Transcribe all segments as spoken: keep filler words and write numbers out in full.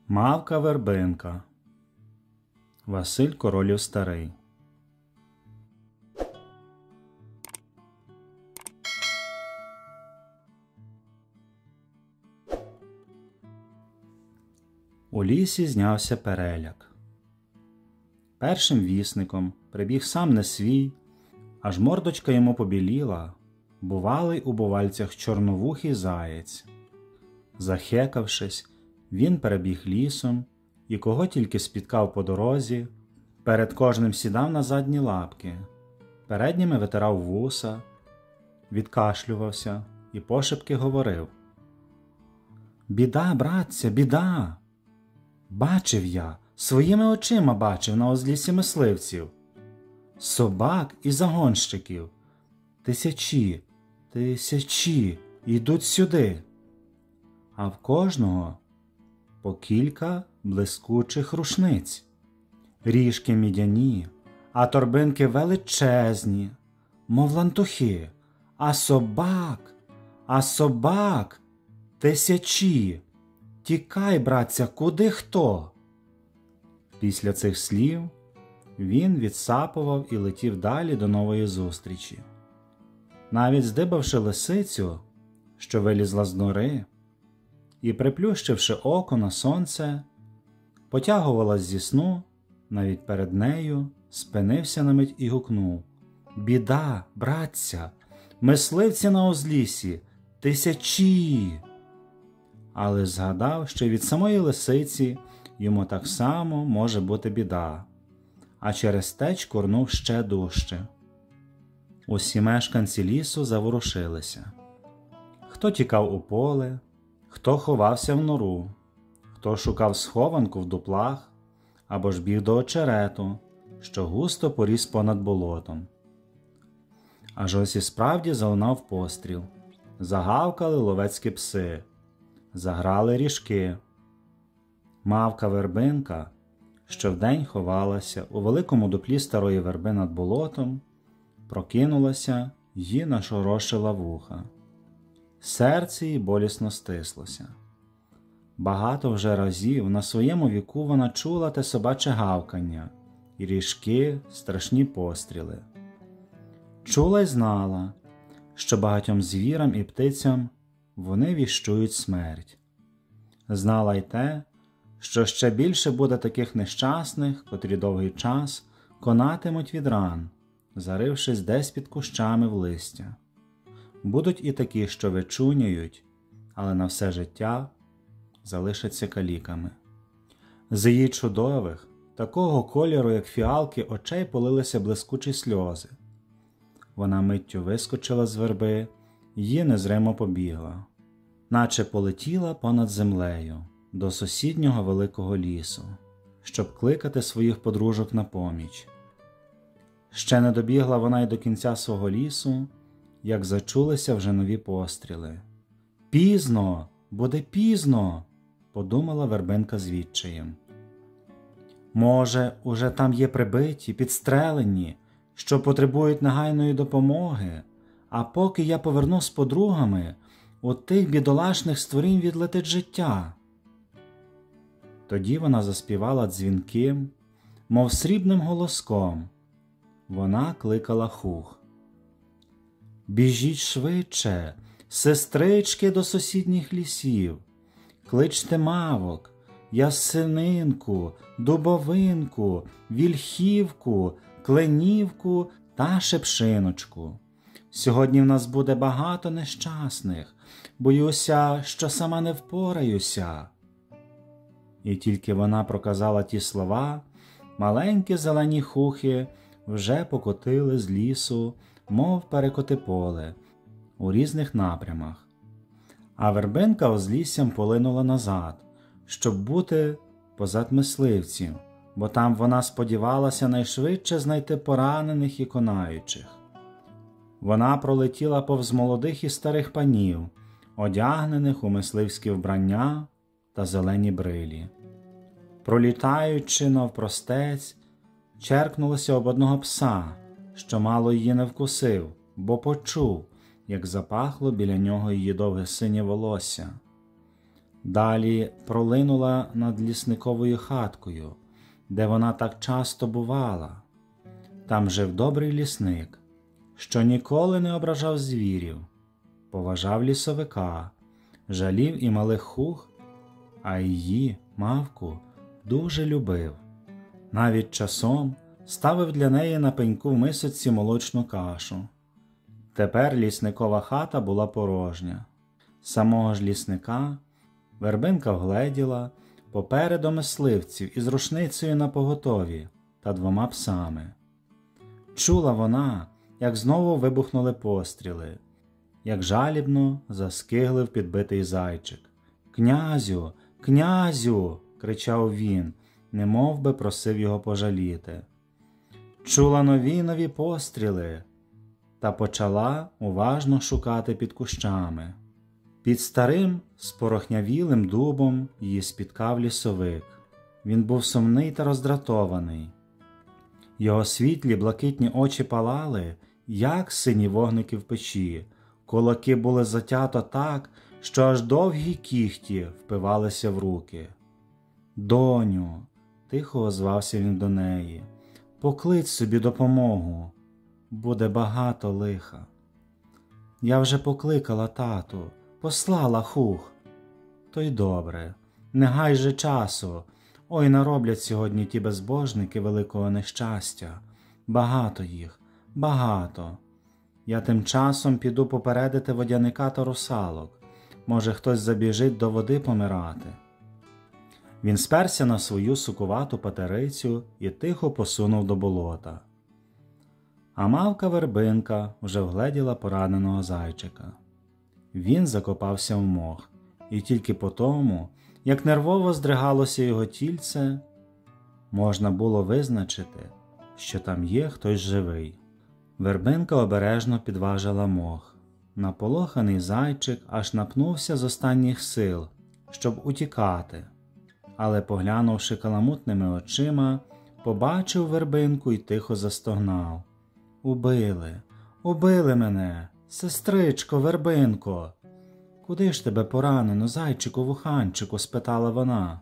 Мавка-вербинка. Василь Королів Старий. У лісі знявся переляк. Першим вісником прибіг сам не свій, аж мордочка йому побіліла, бувалий у бувальцях чорновухий заєць. Захекавшись, він перебіг лісом і кого тільки спіткав по дорозі, перед кожним сідав на задні лапки, передніми витирав вуса, відкашлювався і пошепки говорив: «Біда, братця, біда! Бачив я, своїми очима бачив на узліссі мисливців, собак і загонщиків. Тисячі, тисячі йдуть сюди, а в кожного по кілька блискучих рушниць, ріжки мідяні, а торбинки величезні, мов лантухи, а собак, а собак тисячі. Тікай, братця, куди хто?» Після цих слів він відсапував і летів далі до нової зустрічі. Навіть здибавши лисицю, що вилізла з нори, і приплющивши око на сонце, потягувалась зі сну, навіть перед нею спинився на мить і гукнув: «Біда, братця! Мисливці на узліссі! Тисячі!» Але згадав, що від самої лисиці йому так само може бути біда, а через те чкурнув ще дужче. Усі мешканці лісу заворушилися. Хто тікав у поле, хто ховався в нору, хто шукав схованку в дуплах або ж біг до очерету, що густо поріс понад болотом. Аж ось і справді залунав постріл, загавкали ловецькі пси, заграли ріжки. Мавка-вербинка, що вдень ховалася у великому дуплі старої верби над болотом, прокинулася й нашорошила вуха. Серце їй болісно стислося. Багато вже разів на своєму віку вона чула те собаче гавкання і ріжки, страшні постріли. Чула й знала, що багатьом звірам і птицям вони віщують смерть. Знала й те, що ще більше буде таких нещасних, котрі довгий час конатимуть від ран, зарившись десь під кущами в листя. Будуть і такі, що вичуняють, але на все життя залишаться каліками. З її чудових, такого кольору, як фіалки, очей полилися блискучі сльози. Вона миттю вискочила з верби й незримо побігла, наче полетіла понад землею до сусіднього великого лісу, щоб кликати своїх подружок на поміч. Ще не добігла вона й до кінця свого лісу, як зачулися вже нові постріли. «Пізно! Буде пізно!» – подумала вербинка з відчаєм. «Може, уже там є прибиті, підстрелені, що потребують негайної допомоги, а поки я поверну з подругами, у тих бідолашних створінь відлетить життя». Тоді вона заспівала дзвінким, мов срібним голоском. Вона кликала хух. «Біжіть швидше, сестрички, до сусідніх лісів, кличте мавок, ясенинку, дубовинку, вільхівку, кленівку та шепшиночку. Сьогодні в нас буде багато нещасних, боюся, що сама не впораюся». І тільки вона проказала ті слова, маленькі зелені хухи вже покотили з лісу, мов перекоти поле, у різних напрямах. А вербинка узліссям полинула назад, щоб бути позад мисливців, бо там вона сподівалася найшвидше знайти поранених і конаючих. Вона пролетіла повз молодих і старих панів, одягнених у мисливські вбрання та зелені брилі. Пролітаючи навпростець, черкнулася об одного пса, що мало її не вкусив, бо почув, як запахло біля нього її довге синє волосся. Далі пролинула над лісниковою хаткою, де вона так часто бувала. Там жив добрий лісник, що ніколи не ображав звірів, поважав лісовика, жалів і малих хух, а її, мавку, дуже любив. Навіть часом ставив для неї на пеньку в мисочці молочну кашу. Тепер лісникова хата була порожня. Самого ж лісника Вербинка вгледіла попереду мисливців із рушницею напоготові та двома псами. Чула вона, як знову вибухнули постріли, як жалібно заскиглив підбитий зайчик. «Князю! Князю!» – кричав він, немов би просив його пожаліти. Чула нові нові постріли та почала уважно шукати під кущами. Під старим спорохнявілим дубом її спіткав лісовик. Він був сумний та роздратований. Його світлі блакитні очі палали, як сині вогники в печі. Кулаки були затято так, що аж довгі кіхті впивалися в руки. «Доню!» – тихо озвався він до неї. «Поклич собі допомогу. Буде багато лиха». «Я вже покликала, тату. Послала хух». «То й добре. Не гай же часу. Ой, нароблять сьогодні ті безбожники великого нещастя. Багато їх, багато. Я тим часом піду попередити водяника та русалок. Може, хтось забіжить до води помирати». Він сперся на свою сукувату патерицю і тихо посунув до болота. А мавка Вербинка вже вгледіла пораненого зайчика. Він закопався в мох, і тільки по тому, як нервово здригалося його тільце, можна було визначити, що там є хтось живий. Вербинка обережно підважила мох. Наполоханий зайчик аж напнувся з останніх сил, щоб утікати, але, поглянувши каламутними очима, побачив Вербинку і тихо застогнав. «Убили, убили мене, сестричко, Вербинко!» «Куди ж тебе поранено, зайчику-вуханчику?» – спитала вона.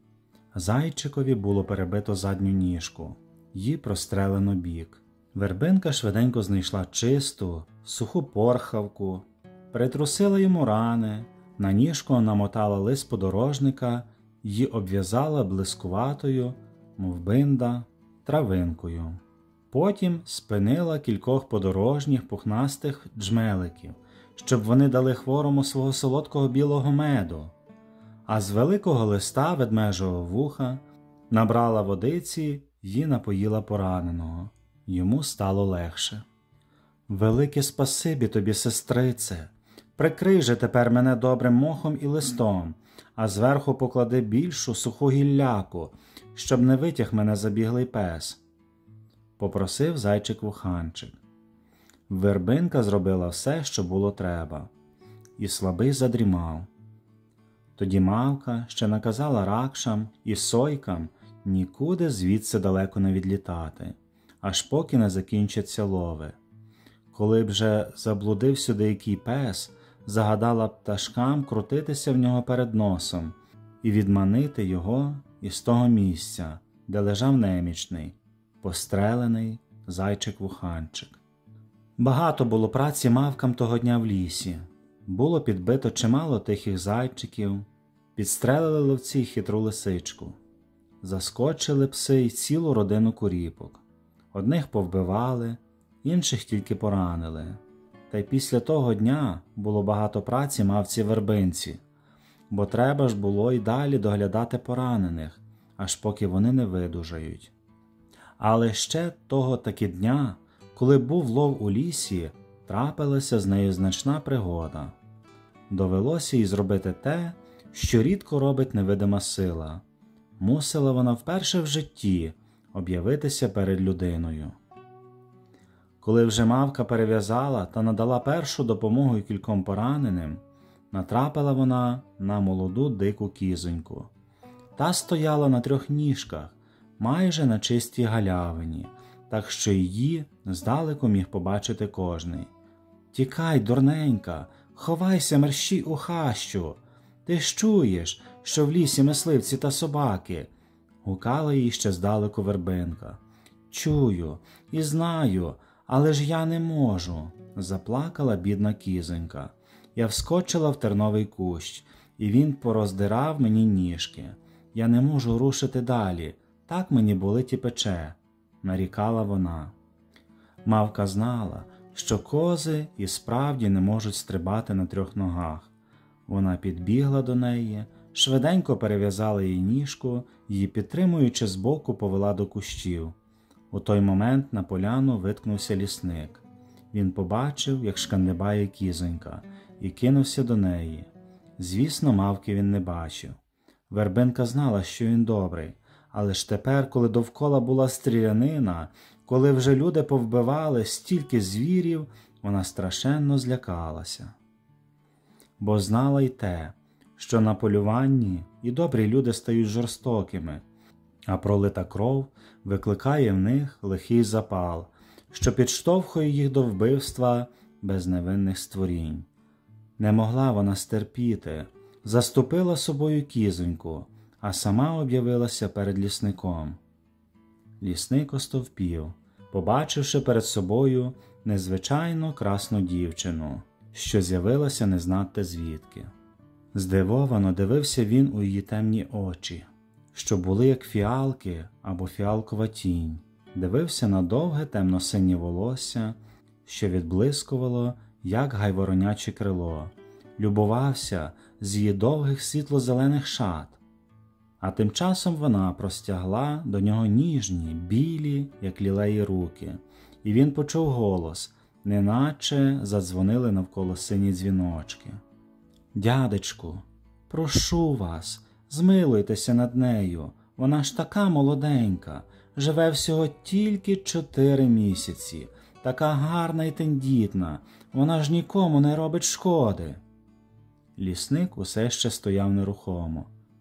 Зайчикові було перебито задню ніжку, їй прострелено бік. Вербинка швиденько знайшла чисту, суху порхавку, притрусила йому рани, на ніжку намотала лист подорожника й обв'язала блискуватою, мов бинда, травинкою. Потім спинила кількох подорожніх пухнастих джмеликів, щоб вони дали хворому свого солодкого білого меду, а з великого листа ведмежого вуха набрала водиці й напоїла пораненого. Йому стало легше. «Велике спасибі тобі, сестрице! Прикрий же тепер мене добрим мохом і листом, а зверху поклади більшу суху гілляку, щоб не витяг мене забіглий пес», – попросив зайчик-вуханчик. Вербинка зробила все, що було треба, і слабий задрімав. Тоді мавка ще наказала ракшам і сойкам нікуди звідси далеко не відлітати, аж поки не закінчаться лови. Коли б же заблудив сюди який пес, загадала пташкам крутитися в нього перед носом і відманити його із того місця, де лежав немічний, пострелений зайчик-вуханчик. Багато було праці мавкам того дня в лісі. Було підбито чимало тихих зайчиків, підстрелили ловці хитру лисичку. Заскочили пси й цілу родину куріпок. Одних повбивали, інших тільки поранили. Та й після того дня було багато праці мавці Вербинці, бо треба ж було й далі доглядати поранених, аж поки вони не видужають. Але ще того таки дня, коли був лов у лісі, трапилася з нею значна пригода. Довелося їй зробити те, що рідко робить невидима сила. Мусила вона вперше в житті об'явитися перед людиною. Коли вже мавка перев'язала та надала першу допомогу кільком пораненим, натрапила вона на молоду дику кізоньку. Та стояла на трьох ніжках, майже на чистій галявині, так що її здалеку міг побачити кожний. «Тікай, дурненька, ховайся мерщій у хащу!» Ти ж чуєш, що в лісі мисливці та собаки?» – гукала їй ще здалеку вербинка. «Чую і знаю, але ж я не можу», – заплакала бідна кізонька. «Я вскочила в терновий кущ, і він пороздирав мені ніжки. Я не можу рушити далі, так мені болить і пече», – нарікала вона. Мавка знала, що кози і справді не можуть стрибати на трьох ногах. Вона підбігла до неї, швиденько перев'язала їй ніжку, її підтримуючи збоку повела до кущів. У той момент на поляну виткнувся лісник. Він побачив, як шкандибає кізонька, і кинувся до неї. Звісно, мавки він не бачив. Вербинка знала, що він добрий, але ж тепер, коли довкола була стрілянина, коли вже люди повбивали стільки звірів, вона страшенно злякалася. Бо знала й те, що на полюванні і добрі люди стають жорстокими, а пролита кров викликає в них лихий запал, що підштовхує їх до вбивства безневинних створінь. Не могла вона стерпіти, заступила собою кізоньку, а сама об'явилася перед лісником. Лісник остовпів, побачивши перед собою незвичайно красну дівчину, що з'явилася не знати звідки. Здивовано дивився він у її темні очі, що були як фіалки або фіалкова тінь, дивився на довге темно-синє волосся, що відблискувало, як гайвороняче крило, любувався з її довгих світло-зелених шат. А тим часом вона простягла до нього ніжні, білі, як лілеї руки, і він почув голос, неначе задзвонили навколо сині дзвіночки. «Дядечку, прошу вас, змилуйтеся над нею, вона ж така молоденька, живе всього тільки чотири місяці, така гарна і тендітна, вона ж нікому не робить шкоди». Лісник усе ще стояв нерухомо.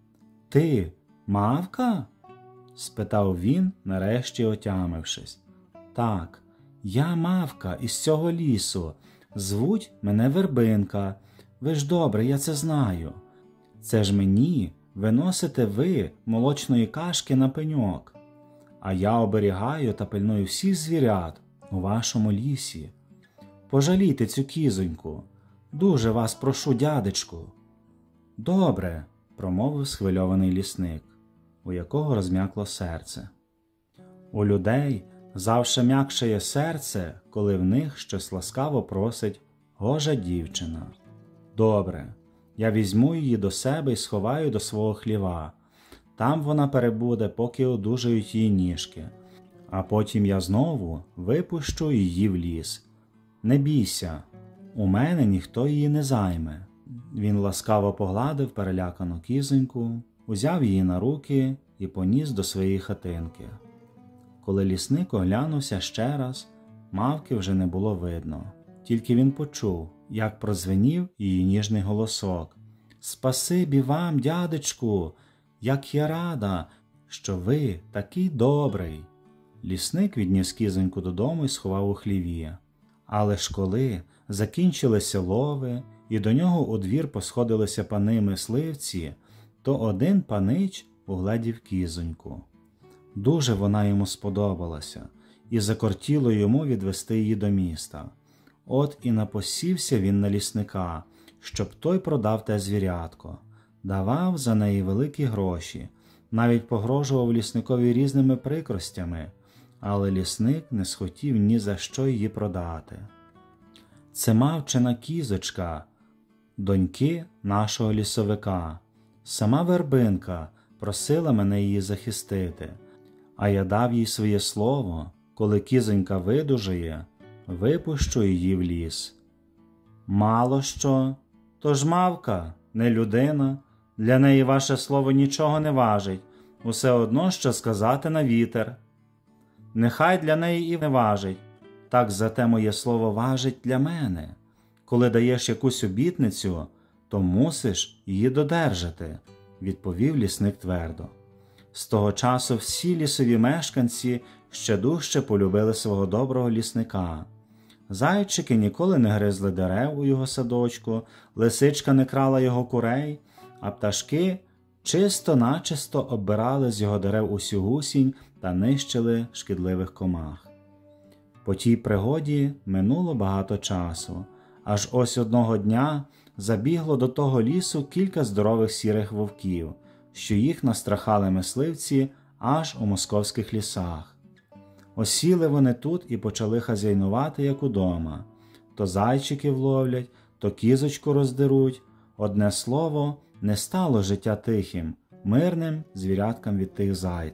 «Ти мавка?» – спитав він, нарешті отямившись. «Так, я мавка із цього лісу, звуть мене Вербинка, ви ж добре, я це знаю. Це ж мені виносите ви молочної кашки на пеньок, а я оберігаю та пильную всіх звірят у вашому лісі. Пожалійте цю кізоньку, дуже вас прошу, дядечку». «Добре», – промовив схвильований лісник, у якого розм'якло серце. У людей завше м'якшає серце, коли в них щось ласкаво просить гожа дівчина. «Добре, я візьму її до себе і сховаю до свого хліва. Там вона перебуде, поки одужають її ніжки, а потім я знову випущу її в ліс. Не бійся, у мене ніхто її не займе». Він ласкаво погладив перелякану кізоньку, узяв її на руки і поніс до своєї хатинки. Коли лісник оглянувся ще раз, мавки вже не було видно. Тільки він почув, як прозвенів її ніжний голосок. «Спасибі вам, дядечку, як я рада, що ви такий добрий». Лісник відніс кізоньку додому і сховав у хліві. Але ж коли закінчилися лови, і до нього у двір посходилися пани-мисливці, то один панич угледів кізоньку. Дуже вона йому сподобалася, і закортіло йому відвести її до міста. От і напосівся він на лісника, щоб той продав те звірятко. Давав за неї великі гроші, навіть погрожував лісникові різними прикростями, але лісник не схотів ні за що її продати. Це мавчина кізочка, доньки нашого лісовика. Сама Вербинка просила мене її захистити, а я дав їй своє слово, коли кізонька видужає, випущу її в ліс. Мало що, тож мавка, не людина, для неї ваше слово нічого не важить, усе одно, що сказати на вітер. Нехай для неї і не важить, так зате моє слово важить для мене. Коли даєш якусь обітницю, то мусиш її додержати, відповів лісник твердо. З того часу всі лісові мешканці ще дужче полюбили свого доброго лісника. Зайчики ніколи не гризли дерев у його садочку, лисичка не крала його курей, а пташки чисто-начисто оббирали з його дерев усю гусінь та нищили шкідливих комах. По тій пригоді минуло багато часу, аж ось одного дня забігло до того лісу кілька здорових сірих вовків, що їх настрахали мисливці аж у московських лісах. Осіли вони тут і почали хазяйнувати, як удома. То зайчиків ловлять, то кізочку роздеруть. Одне слово, не стало життя тихим, мирним звіряткам від тих зайд.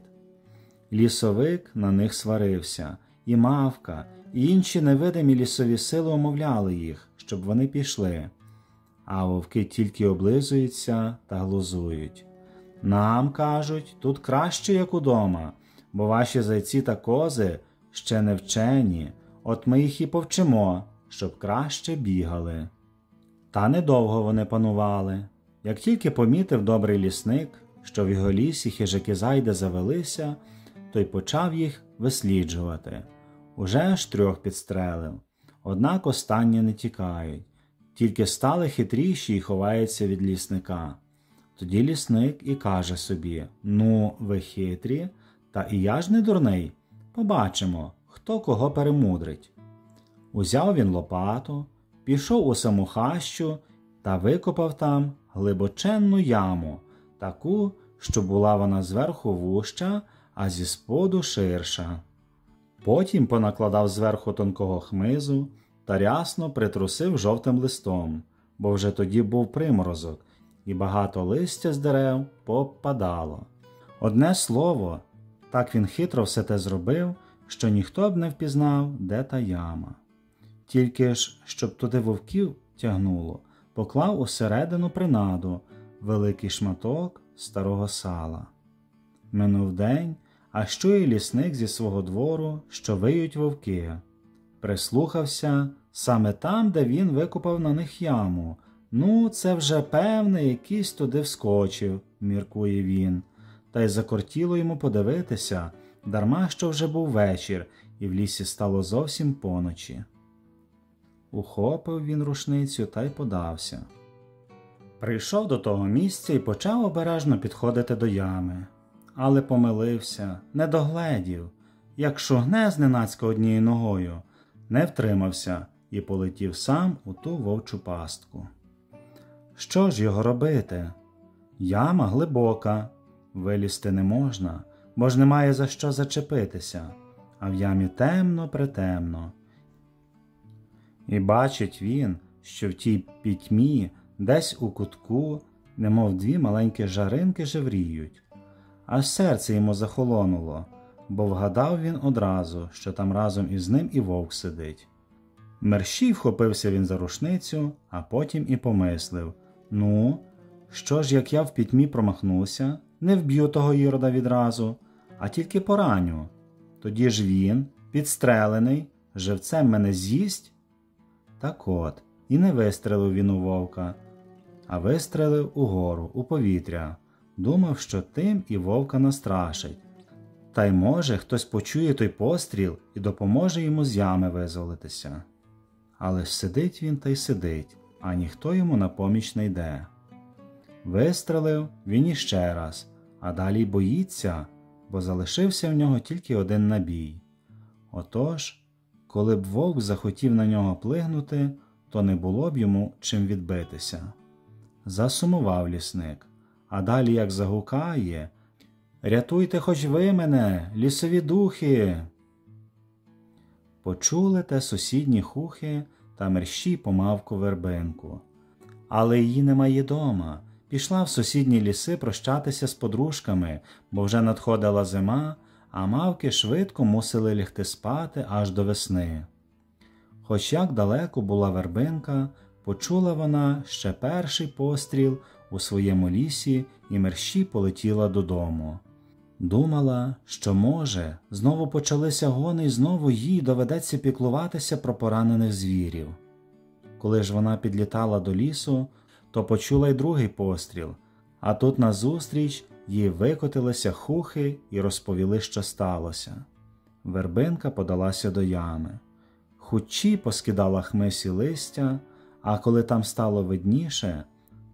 Лісовик на них сварився, і мавка, і інші невидимі лісові сили умовляли їх, щоб вони пішли. А вовки тільки облизуються та глузують. Нам, кажуть, тут краще, як удома, бо ваші зайці та кози ще не вчені, от ми їх і повчимо, щоб краще бігали. Та недовго вони панували. Як тільки помітив добрий лісник, що в його лісі хижаки-зайди завелися, то й почав їх висліджувати. Уже аж трьох підстрелив. Однак останні не тікають, тільки стали хитріші й ховаються від лісника. Тоді лісник і каже собі: «Ну, ви хитрі, та і я ж не дурний. Побачимо, хто кого перемудрить». Узяв він лопату, пішов у саму хащу та викопав там глибоченну яму, таку, що була вона зверху вужча, а зі споду ширша. Потім понакладав зверху тонкого хмизу та рясно притрусив жовтим листом, бо вже тоді був приморозок, і багато листя з дерев попадало. Одне слово, так він хитро все те зробив, що ніхто б не впізнав, де та яма. Тільки ж, щоб туди вовків тягнуло, поклав усередину принаду великий шматок старого сала. Минув день, а чує лісник зі свого двору, що виють вовки. Прислухався саме там, де він викопав на них яму. Ну, це вже, певне, якийсь туди вскочив, міркує він. Та й закортіло йому подивитися, дарма що вже був вечір, і в лісі стало зовсім поночі. Ухопив він рушницю та й подався. Прийшов до того місця і почав обережно підходити до ями. Але помилився, не догледів, як шугне зненацька однією ногою, не втримався і полетів сам у ту вовчу пастку. Що ж його робити? Яма глибока, вилізти не можна, бо ж немає за що зачепитися, а в ямі темно-претемно. І бачить він, що в тій пітьмі, десь у кутку, немов дві маленькі жаринки жевріють. Аж серце йому захолонуло, бо вгадав він одразу, що там разом із ним і вовк сидить. Мерщій вхопився він за рушницю, а потім і помислив: ну, що ж, як я в пітьмі промахнуся, не вб'ю того ірода відразу, а тільки пораню. Тоді ж він, підстрелений, живцем мене з'їсть? Так от, і не вистрелив він у вовка, а вистрелив угору, у повітря. Думав, що тим і вовка настрашить. Та й може хтось почує той постріл і допоможе йому з ями визволитися. Але ж сидить він та й сидить, а ніхто йому на поміч не йде. Вистрелив він іще раз, а далі й боїться, бо залишився в нього тільки один набій. Отож, коли б вовк захотів на нього плигнути, то не було б йому чим відбитися. Засумував лісник, а далі як загукає: «Рятуйте хоч ви мене, лісові духи!» Почули те сусідні хухи та мерщій помавку вербинку. Але її немає дома, пішла в сусідні ліси прощатися з подружками, бо вже надходила зима, а мавки швидко мусили лягти спати аж до весни. Хоч як далеко була вербинка, почула вона ще перший постріл у своєму лісі і мерщій полетіла додому. Думала, що, може, знову почалися гони і знову їй доведеться піклуватися про поранених звірів. Коли ж вона підлітала до лісу, то почула й другий постріл, а тут назустріч їй викотилися хухи і розповіли, що сталося. Вербинка подалася до ями. Хучі поскидала хмизі листя, а коли там стало видніше,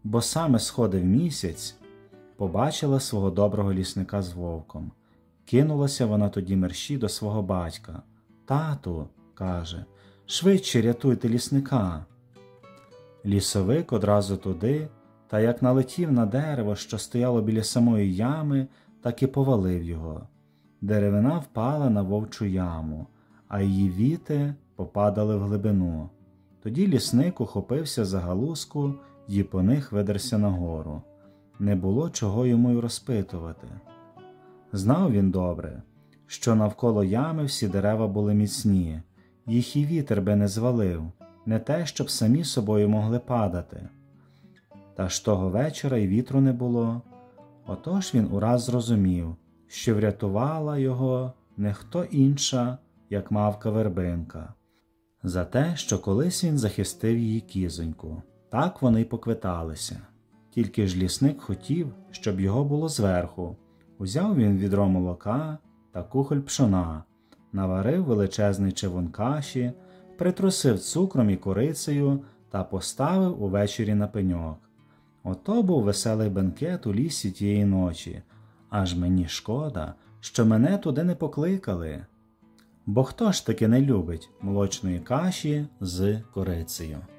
бо саме сходив місяць, побачила свого доброго лісника з вовком. Кинулася вона тоді мерщій до свого батька. «Тату», – каже, – «швидше рятуйте лісника». Лісовик одразу туди, та як налетів на дерево, що стояло біля самої ями, так і повалив його. Деревина впала на вовчу яму, а її віти попадали в глибину. Тоді лісник ухопився за галузку й по них видерся нагору. Не було чого йому й розпитувати. Знав він добре, що навколо ями всі дерева були міцні, їх і вітер би не звалив, не те, щоб самі собою могли падати. Та ж того вечора й вітру не було. Отож він ураз зрозумів, що врятувала його не хто інша, як мавка-вербинка, за те, що колись він захистив її кізоньку. Так вони й поквиталися. Тільки ж лісник хотів, щоб його було зверху. Узяв він відро молока та кухоль пшона, наварив величезний човун каші, притрусив цукром і корицею та поставив увечері на пеньок. Ото був веселий бенкет у лісі тієї ночі. Аж мені шкода, що мене туди не покликали. Бо хто ж таки не любить молочної каші з корицею?